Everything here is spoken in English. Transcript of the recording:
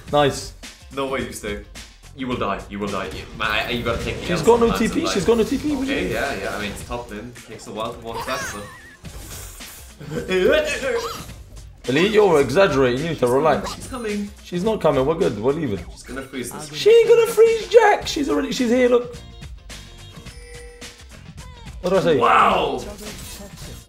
Nice. No way you stay. You will die. You will die. You gotta take the She's got no TP. She's got no TP. Okay, yeah. I mean, it's top lane. Takes a while to watch that, so. Elite, you're exaggerating. You need to relax. She's coming. She's not coming. We're good. We're leaving. She's gonna freeze this. She ain't gonna freeze Jack. She's here. Look. What do I say? Wow!